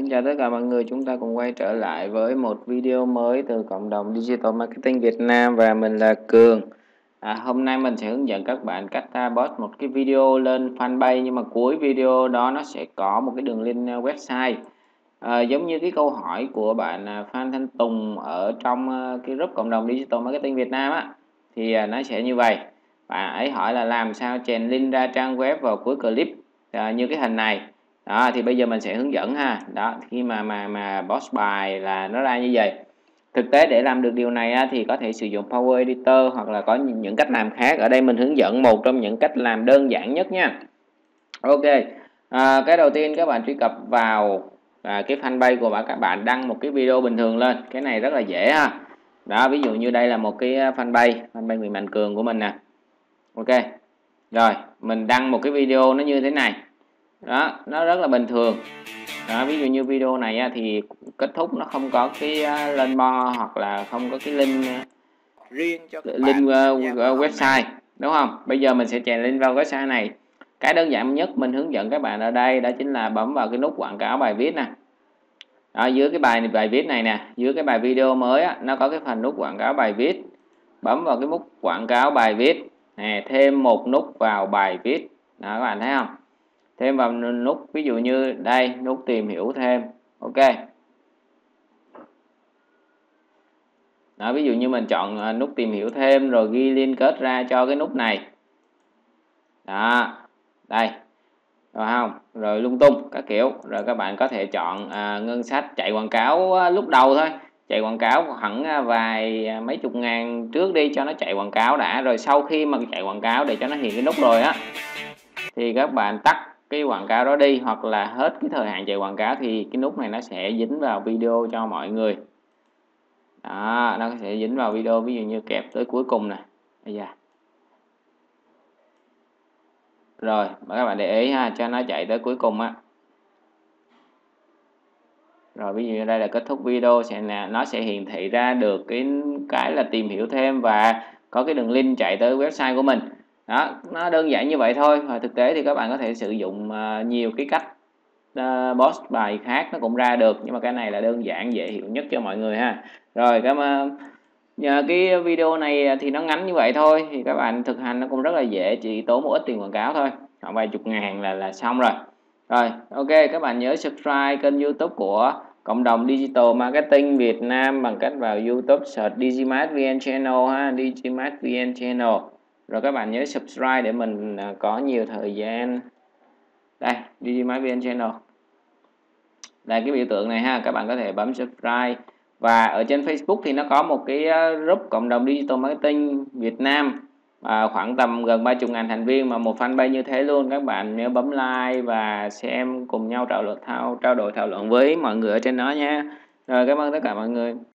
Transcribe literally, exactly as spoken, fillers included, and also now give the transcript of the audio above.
Xin chào tất cả mọi người, chúng ta cùng quay trở lại với một video mới từ cộng đồng Digital Marketing Việt Nam và mình là Cường. À, hôm nay mình sẽ hướng dẫn các bạn cách uh, post một cái video lên fanpage, nhưng mà cuối video đó nó sẽ có một cái đường link uh, website. À, giống như cái câu hỏi của bạn uh, Phan Thanh Tùng ở trong uh, cái group cộng đồng Digital Marketing Việt Nam á, thì uh, nó sẽ như vậy. Bạn ấy hỏi là làm sao chèn link ra trang web vào cuối clip uh, như cái hình này. Đó, thì bây giờ mình sẽ hướng dẫn ha. Đó, khi mà mà mà post bài là nó ra như vậy. Thực tế để làm được điều này á, thì có thể sử dụng Power Editor hoặc là có những cách làm khác. Ở đây mình hướng dẫn một trong những cách làm đơn giản nhất nha. Ok, à, cái đầu tiên các bạn truy cập vào à, cái fanpage của các bạn đăng một cái video bình thường lên. Cái này rất là dễ ha. Đó, ví dụ như đây là một cái fanpage, fanpage Nguyễn Mạnh Cường của mình nè. Ok, rồi mình đăng một cái video nó như thế này. Đó, nó rất là bình thường. Đó, ví dụ như video này á, thì kết thúc nó không có cái uh, lên bo hoặc là không có cái link uh, riêng cho các link bạn uh, uh, website, đúng không? Bây giờ mình sẽ chèn link vào website này. Cái đơn giản nhất mình hướng dẫn các bạn ở đây đó chính là bấm vào cái nút quảng cáo bài viết nè. Đó, dưới cái bài bài viết này nè, dưới cái bài video mới á, nó có cái phần nút quảng cáo bài viết. Bấm vào cái nút quảng cáo bài viết nè, thêm một nút vào bài viết. Đó, các bạn thấy không? Thêm vào nút, ví dụ như đây, nút tìm hiểu thêm. Ok. Đó, ví dụ như mình chọn nút tìm hiểu thêm rồi ghi liên kết ra cho cái nút này. Đó, đây. Rồi không? Rồi lung tung các kiểu. Rồi các bạn có thể chọn à, ngân sách chạy quảng cáo à, lúc đầu thôi. Chạy quảng cáo hẳn à, vài à, mấy chục ngàn trước đi cho nó chạy quảng cáo đã. Rồi sau khi mà chạy quảng cáo để cho nó hiện cái nút rồi á, thì các bạn tắt cái quảng cáo đó đi, hoặc là hết cái thời hạn chạy quảng cáo thì cái nút này nó sẽ dính vào video cho mọi người. Đó, nó sẽ dính vào video, ví dụ như kẹp tới cuối cùng nè. Bây giờ rồi các bạn để ý ha, cho nó chạy tới cuối cùng á. Rồi ví dụ như đây là kết thúc video, sẽ là nó sẽ hiển thị ra được cái cái là tìm hiểu thêm và có cái đường link chạy tới website của mình. Đó, nó đơn giản như vậy thôi. Và thực tế thì các bạn có thể sử dụng uh, nhiều cái cách uh, post bài khác nó cũng ra được, nhưng mà cái này là đơn giản dễ hiểu nhất cho mọi người ha. Rồi cảm ơn. Nhờ cái video này thì nó ngắn như vậy thôi, thì các bạn thực hành nó cũng rất là dễ, chỉ tốn một ít tiền quảng cáo thôi, khoảng vài chục ngàn là là xong rồi. Rồi, ok, các bạn nhớ subscribe kênh YouTube của cộng đồng Digital Marketing Việt Nam bằng cách vào YouTube search Digimark vê en Channel ha, Digimark vê en Channel. Rồi các bạn nhớ subscribe để mình có nhiều thời gian. Đây, Digimark vê en Channel. Đây cái biểu tượng này ha, các bạn có thể bấm subscribe. Và ở trên Facebook thì nó có một cái group cộng đồng Digital Marketing Việt Nam, à, khoảng tầm gần ba mươi ngàn thành viên mà một fanpage như thế luôn. Các bạn nhớ bấm like và xem cùng nhau trao đổi thao trao đổi thảo luận với mọi người ở trên đó nha. Rồi cảm ơn tất cả mọi người.